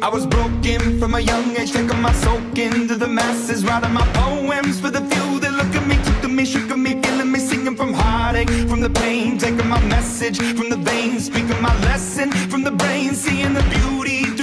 I was broken from a young age, taking my soak into the masses, writing my poems for the few that look at me, took to me, shook at me, killing me, singing from heartache, from the pain, taking my message from the veins, speaking my lesson from the brain, seeing the beauty